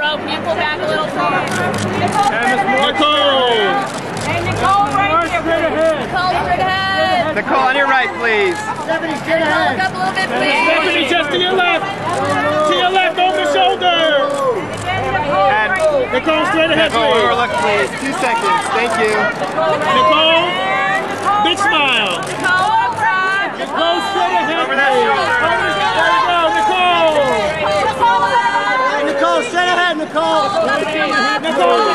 Can you pull back a little for me? Nicole! Hey, Nicole, right here. Nicole, straight ahead. Nicole, on your right, please. Stephanie, straight ahead. Look up a little bit, please. Stephanie, just to your left. To your left, over the shoulder. And Nicole, straight ahead, Nicole, please. overlook, please. 2 seconds. Thank you. Nicole, big smile. Nicole, right. Nicole, straight ahead, Over that please. shoulder. There we go, Nicole. Nicole, straight ahead, Nicole. Nicole,